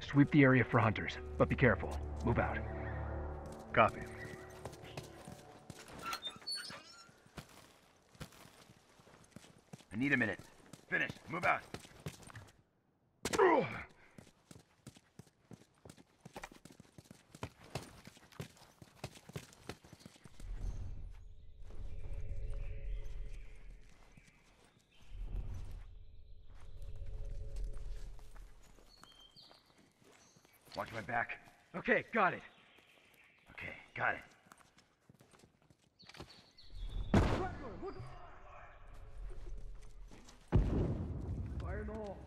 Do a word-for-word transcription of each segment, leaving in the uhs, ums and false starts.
Sweep the area for hunters, but be careful. Move out. Copy. I need a minute. Finish. Move out. Watch my back. Okay, got it. Okay, got it. Fire in the hole.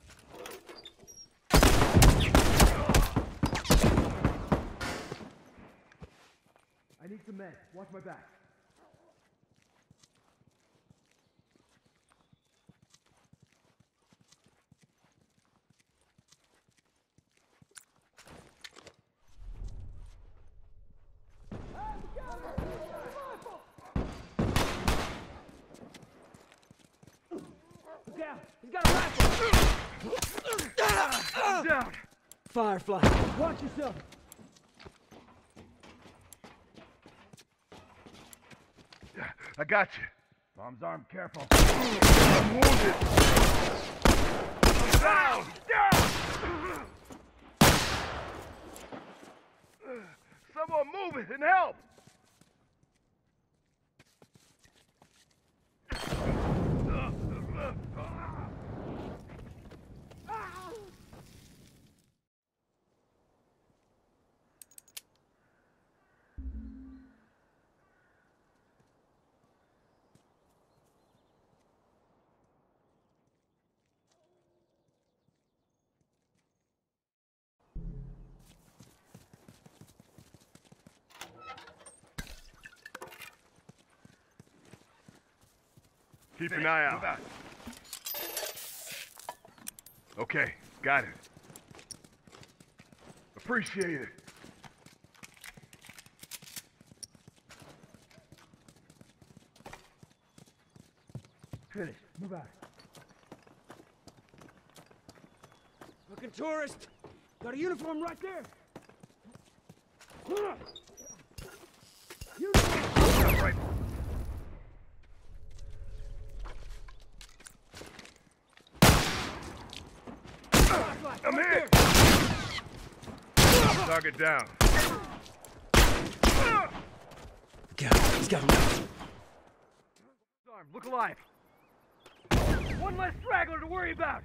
I need some men. Watch my back. Down. He's got a rifle. I'm down. Firefly. Watch yourself. I got you. Bomb's armed. Careful. I'm wounded. I'm down. Down. Someone move it and help. Keep an eye out. out. Okay, got it. Appreciate it. Finish. Move out. Looking tourist. Got a uniform right there. Uniform. Right. I'm hit! Target down. Got him. He's got him. Arm, look alive. One less straggler to worry about.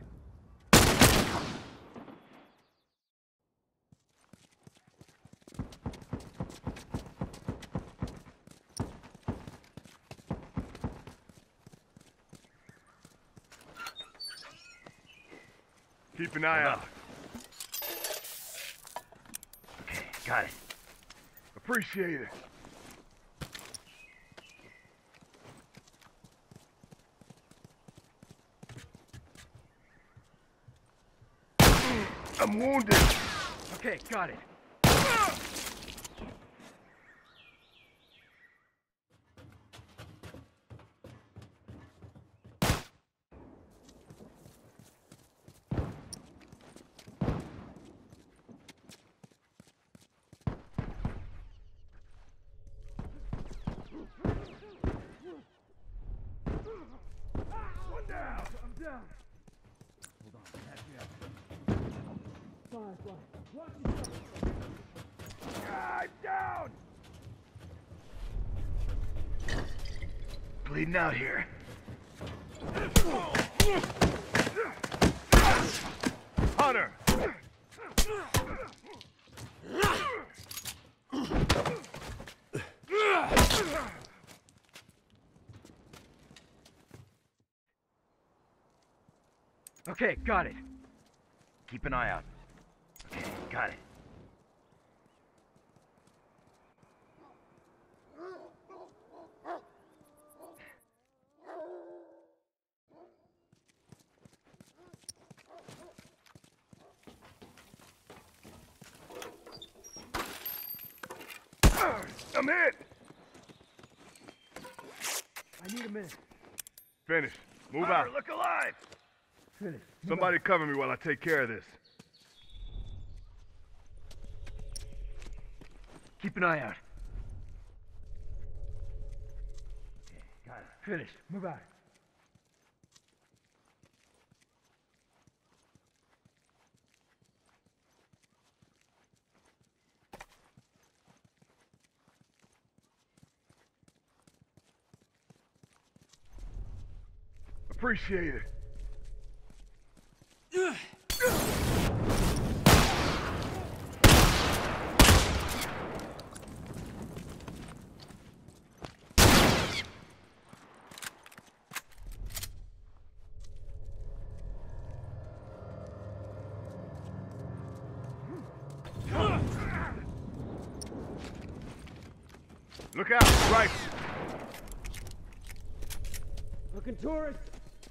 Keep an eye out. Okay, got it. Appreciate it. I'm wounded. Okay, got it. One down. I'm down. Hold on, catch me up. Firefly, watch yourself. I'm down. Bleeding out here. Hunter. Okay, got it. Keep an eye out. Okay, got it. I'm hit. I need a minute. Finish. Move Hunter, out. look alive. Finish. Move Somebody cover me while I take care of this. Keep an eye out. Okay, got it. Finished. Move out. Appreciate it. Look out, rifle. Looking tourist.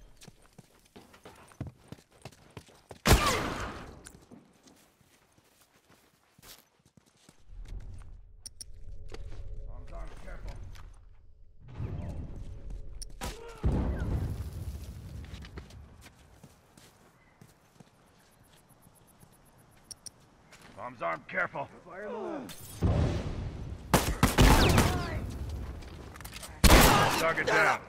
Arms, arms, careful. Arms, arms, careful. Fire low. Target down.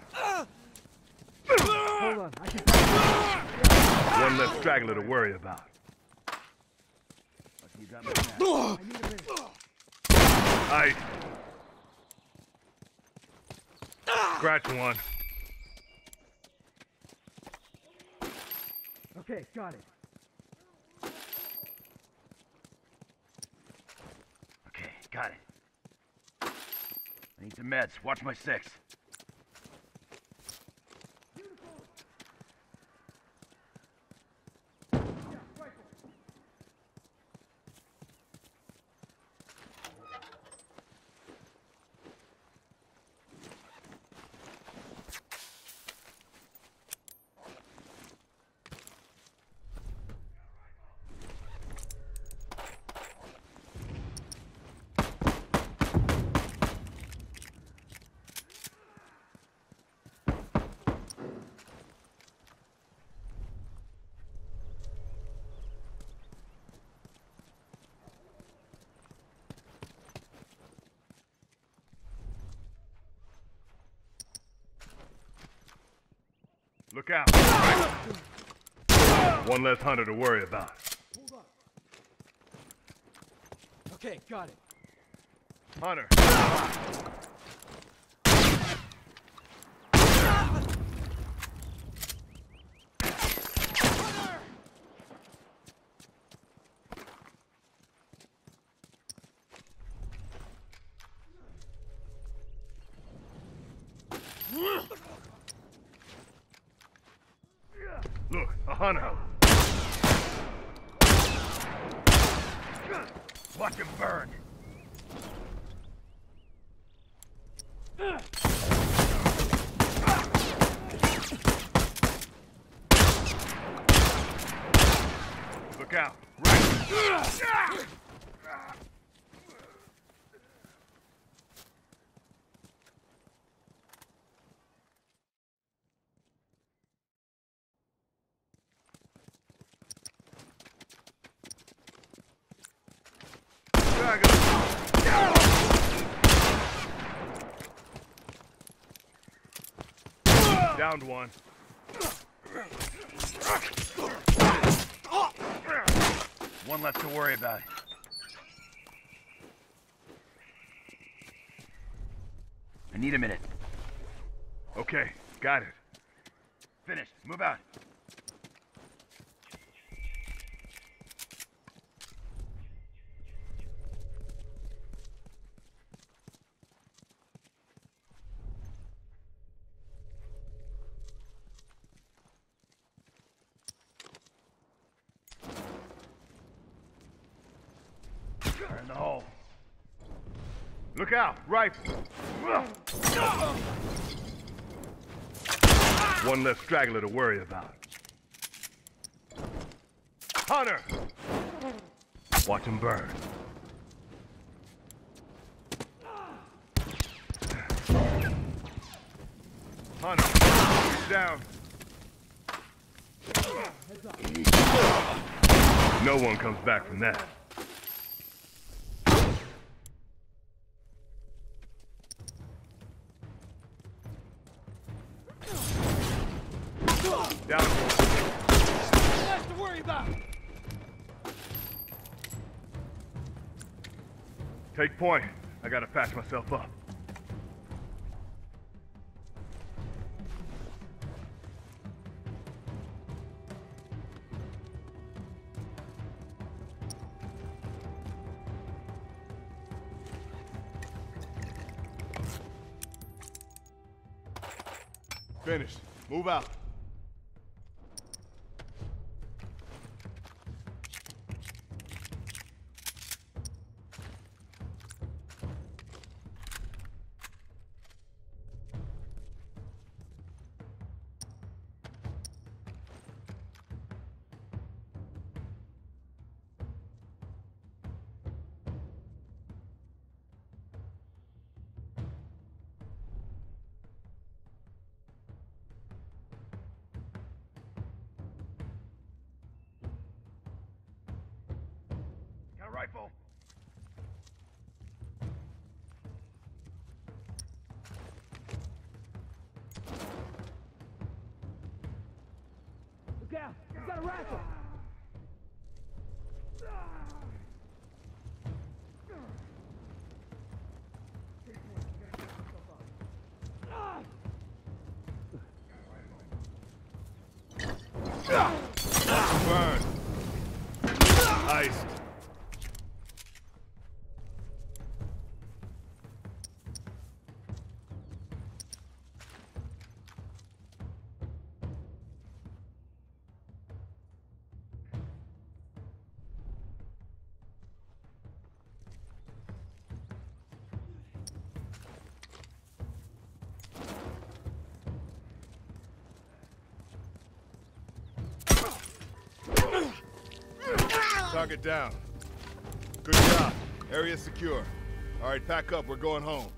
Hold on. I can. One less straggler to worry about. Lucky you got me back. I need a minute. Ice. Scratch one. Okay, got it. Okay, got it. I need some meds. Watch my six. Look out. One less hunter to worry about. Hold on. Okay, got it. Hunter. Look, a hunter. Watch him burn. Look out. Right. Downed one. One less to worry about. I need a minute. Okay, got it. Finished. Move out. Fire in the hole. Look out, rifle. One less straggler to worry about. Hunter! Watch him burn. Hunter, he's down. No one comes back from that. Take point. I gotta patch myself up. Finished. Move out. Got a rifle. Look out! He's got a rifle! Burn. Iced. Target down. Good job. Area secure. All right, pack up. We're going home.